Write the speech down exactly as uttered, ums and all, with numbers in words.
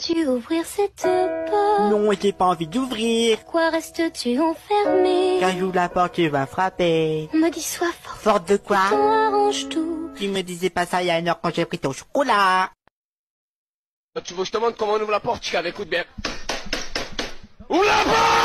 Peux-tu ouvrir cette porte? Non, j'ai pas envie d'ouvrir. Pourquoi restes-tu enfermé? Quand j'ouvre la porte, tu vas frapper. Me dis sois forte. Forte de quoi? On arrange tout. Tu me disais pas ça il y a une heure quand j'ai pris ton chocolat. Tu veux que je te montre comment on ouvre la porte, Chica? Écoute bien. Ouvre la porte!